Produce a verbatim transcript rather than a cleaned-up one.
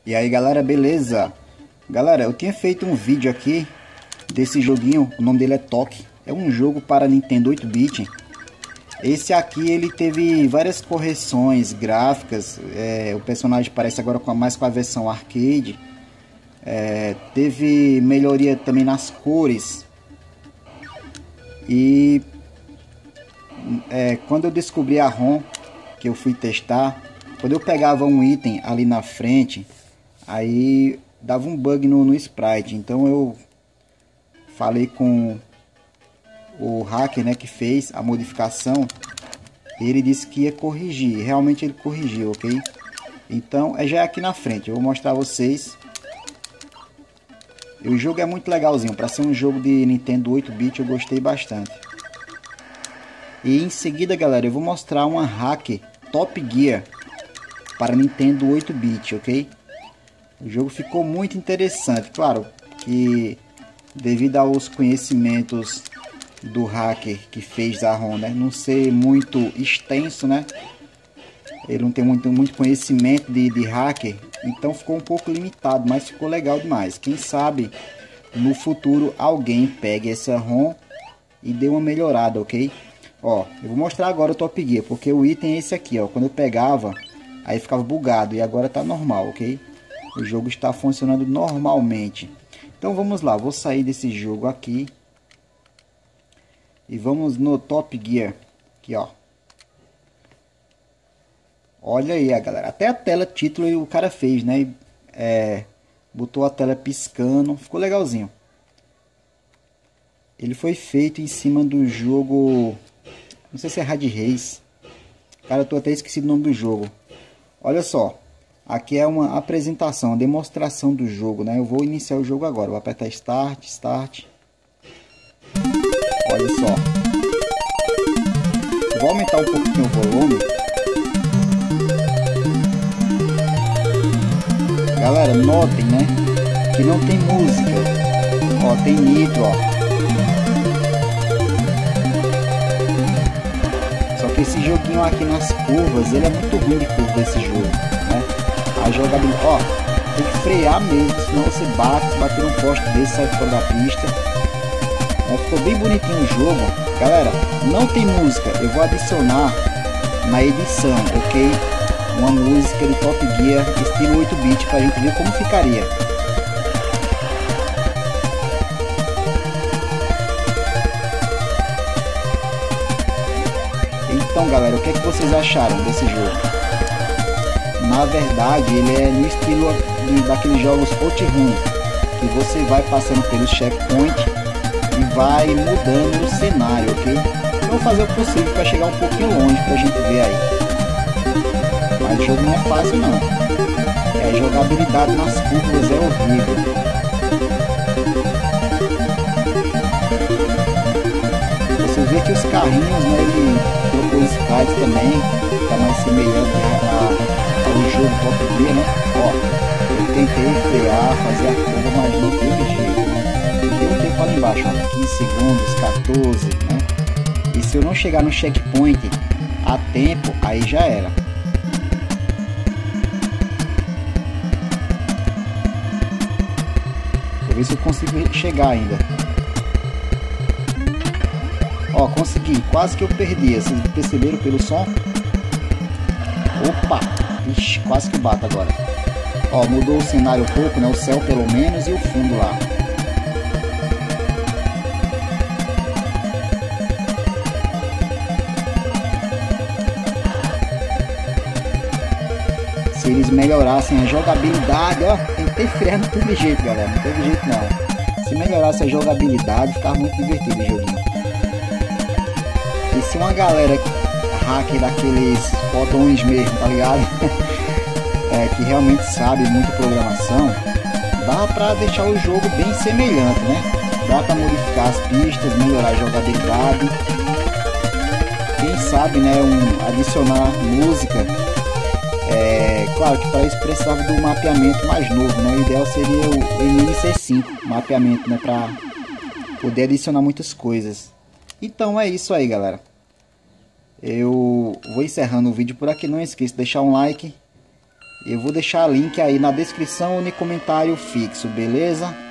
E aí galera, beleza? Galera, eu tinha feito um vídeo aqui desse joguinho, o nome dele é Toque. É um jogo para Nintendo oito bit. Esse aqui ele teve várias correções gráficas, é, o personagem parece agora com a, mais com a versão arcade. É, teve melhoria também nas cores. E é, quando eu descobri a ROM, que eu fui testar, quando eu pegava um item ali na frente, aí dava um bug no, no sprite. Então eu falei com o hacker, né, que fez a modificação. Ele disse que ia corrigir, realmente ele corrigiu, ok? Então é já aqui na frente, eu vou mostrar a vocês. E o jogo é muito legalzinho, para ser um jogo de Nintendo oito bit eu gostei bastante. E em seguida, galera, eu vou mostrar uma hack Top Gear para Nintendo oito bit, ok? O jogo ficou muito interessante, claro que devido aos conhecimentos do hacker que fez a ROM, né, não ser muito extenso, né? Ele não tem muito, muito conhecimento de, de hacker, então ficou um pouco limitado, mas ficou legal demais. Quem sabe no futuro alguém pegue essa ROM e dê uma melhorada, ok? Ó, eu vou mostrar agora o Top Gear, porque o item é esse aqui, ó. Quando eu pegava, aí ficava bugado e agora tá normal, ok? O jogo está funcionando normalmente. Então vamos lá, vou sair desse jogo aqui e vamos no Top Gear, aqui ó. Olha aí, a galera, até a tela título o cara fez, né? É, botou a tela piscando, ficou legalzinho. Ele foi feito em cima do jogo, não sei se é Rad Race. Cara, eu tô até esquecido o nome do jogo. Olha só, aqui é uma apresentação, uma demonstração do jogo, né? Eu vou iniciar o jogo agora, vou apertar Start, Start. Olha só. Vou aumentar um pouquinho o volume. Galera, notem, né, que não tem música. Ó, tem nitro, ó. Só que esse joguinho aqui nas curvas, ele é muito ruim de curva esse jogo, né? A jogabilidade, ó, tem que frear mesmo, senão você bate, se bater um poste desse, sai fora da pista. É, ficou bem bonitinho o jogo. Galera, não tem música, eu vou adicionar na edição, ok? Uma música de Top Gear estilo oito bit para a gente ver como ficaria. Então galera, o que é que vocês acharam desse jogo? Na verdade ele é no estilo daqueles jogos outrun, que você vai passando pelos checkpoints e vai mudando o cenário, ok? Eu vou fazer o possível para chegar um pouquinho longe para a gente ver aí. Mas o jogo não é fácil não. É, a jogabilidade nas curvas é horrível. Você vê que os carrinhos, né, ele colocou sprites também, fica mais semelhante a, ao jogo Top Gear, né? Ó, eu tentei frear, fazer a curva, mas não teve jeito. Deu um tempo ali embaixo, ó, quinze segundos, quatorze, né? E se eu não chegar no checkpoint a tempo, aí já era. Ver se eu consigo chegar ainda. Ó, consegui, quase que eu perdi. Vocês perceberam pelo som? Opa, ixi, quase que bato agora. Ó, mudou o cenário um pouco, né? O céu pelo menos e o fundo lá. Se eles melhorassem a jogabilidade, ó, tentei frear, não teve jeito, galera, não teve jeito não. Se melhorasse a jogabilidade, ficava muito divertido o joguinho. E se uma galera hacker daqueles fodões mesmo, tá ligado? É, que realmente sabe muito programação, dá pra deixar o jogo bem semelhante, né? Dá pra modificar as pistas, melhorar a jogabilidade. Quem sabe, né, um, adicionar música. É, claro que para isso precisava do mapeamento mais novo, né? O ideal seria o M M C cinco, mapeamento, né? Para poder adicionar muitas coisas. Então é isso aí, galera. Eu vou encerrando o vídeo por aqui. Não esqueça de deixar um like Eu vou deixar link aí na descrição ou no comentário fixo, beleza?